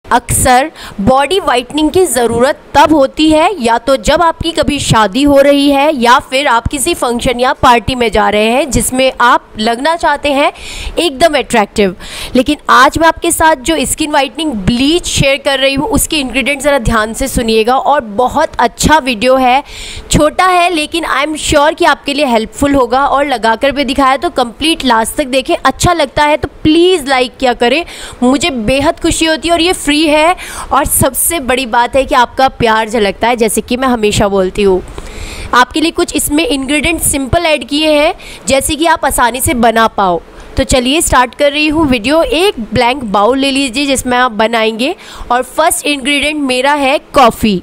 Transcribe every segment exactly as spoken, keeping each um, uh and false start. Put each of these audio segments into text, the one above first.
अक्सर body whitening की ज़रूरत तब होती है या तो जब आपकी कभी शादी हो रही है या फिर आप किसी फंक्शन या पार्टी में जा रहे हैं जिसमें आप लगना चाहते हैं एकदम अट्रैक्टिव। लेकिन आज मैं आपके साथ जो स्किन वाइटनिंग ब्लीच शेयर कर रही हूँ उसके इंग्रेडिएंट्स ज़रा ध्यान से सुनिएगा और बहुत अच्छा वीडियो है, छोटा है लेकिन आई एम श्योर कि आपके लिए हेल्पफुल होगा। और लगा कर भी दिखाया तो कंप्लीट लास्ट तक देखें, अच्छा लगता है तो प्लीज़ लाइक किया करें, मुझे बेहद खुशी होती है। और ये फ्री है और सबसे बड़ी बात है कि आपका प्यार झलकता है, जैसे कि मैं हमेशा बोलती हूँ। आपके लिए कुछ इसमें इंग्रेडिएंट सिंपल ऐड किए हैं जैसे कि आप आसानी से बना पाओ। तो चलिए स्टार्ट कर रही हूँ वीडियो। एक ब्लैंक बाउल ले लीजिए जिसमें आप बनाएंगे और फर्स्ट इंग्रेडिएंट मेरा है कॉफ़ी।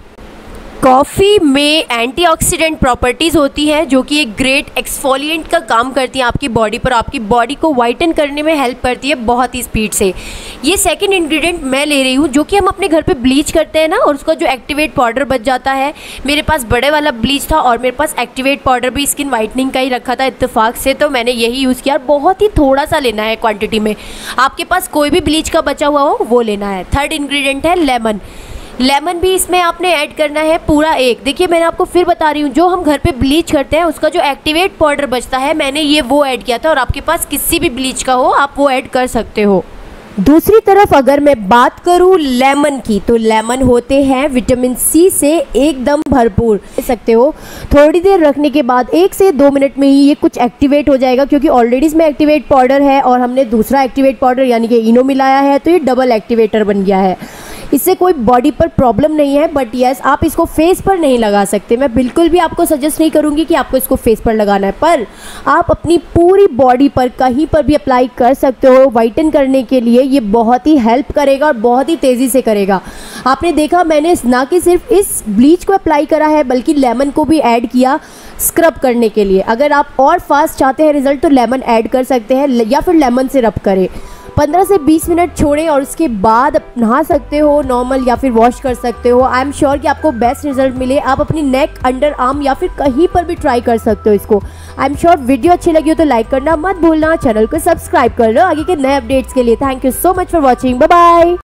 कॉफ़ी में एंटीऑक्सीडेंट प्रॉपर्टीज़ होती हैं जो कि एक ग्रेट एक्सफोलिएंट का काम करती हैं आपकी बॉडी पर, आपकी बॉडी को वाइटन करने में हेल्प करती है बहुत ही स्पीड से। ये सेकंड इंग्रेडिएंट मैं ले रही हूँ जो कि हम अपने घर पे ब्लीच करते हैं ना, और उसका जो एक्टिवेट पाउडर बच जाता है। मेरे पास बड़े वाला ब्लीच था और मेरे पास एक्टिवेट पाउडर भी स्किन वाइटनिंग का ही रखा था इत्तेफाक से, तो मैंने यही यूज़ किया। बहुत ही थोड़ा सा लेना है क्वान्टिटी में, आपके पास कोई भी ब्लीच का बचा हुआ हो वो लेना है। थर्ड इंग्रेडिएंट है लेमन। लेमन भी इसमें आपने ऐड करना है पूरा एक। देखिए मैंने आपको फिर बता रही हूँ, जो हम घर पे ब्लीच करते हैं उसका जो एक्टिवेट पाउडर बचता है मैंने ये वो ऐड किया था, और आपके पास किसी भी ब्लीच का हो आप वो ऐड कर सकते हो। दूसरी तरफ अगर मैं बात करूँ लेमन की, तो लेमन होते हैं विटामिन सी से एकदम भरपूर, ले सकते हो। थोड़ी देर रखने के बाद एक से दो मिनट में ही ये कुछ एक्टिवेट हो जाएगा, क्योंकि ऑलरेडी इसमें एक्टिवेट पाउडर है और हमने दूसरा एक्टिवेट पाउडर यानी कि इनो मिलाया है, तो ये डबल एक्टिवेटर बन गया है। इससे कोई बॉडी पर प्रॉब्लम नहीं है, बट यस आप इसको फेस पर नहीं लगा सकते। मैं बिल्कुल भी आपको सजेस्ट नहीं करूंगी कि आपको इसको फेस पर लगाना है, पर आप अपनी पूरी बॉडी पर कहीं पर भी अप्लाई कर सकते हो वाइटन करने के लिए। ये बहुत ही हेल्प करेगा और बहुत ही तेज़ी से करेगा। आपने देखा मैंने ना कि सिर्फ इस ब्लीच को अप्लाई करा है बल्कि लेमन को भी ऐड किया स्क्रब करने के लिए। अगर आप और फास्ट चाहते हैं रिजल्ट तो लेमन ऐड कर सकते हैं या फिर लेमन से रब करें। पंद्रह से बीस मिनट छोड़ें और उसके बाद नहा सकते हो नॉर्मल या फिर वॉश कर सकते हो। आई एम श्योर कि आपको बेस्ट रिजल्ट मिले। आप अपनी नेक, अंडर आर्म या फिर कहीं पर भी ट्राई कर सकते हो इसको। आई एम श्योर वीडियो अच्छी लगी हो तो लाइक करना मत भूलना, चैनल को सब्सक्राइब कर लो आगे के नए अपडेट्स के लिए। Thank you so much for watching, bye bye.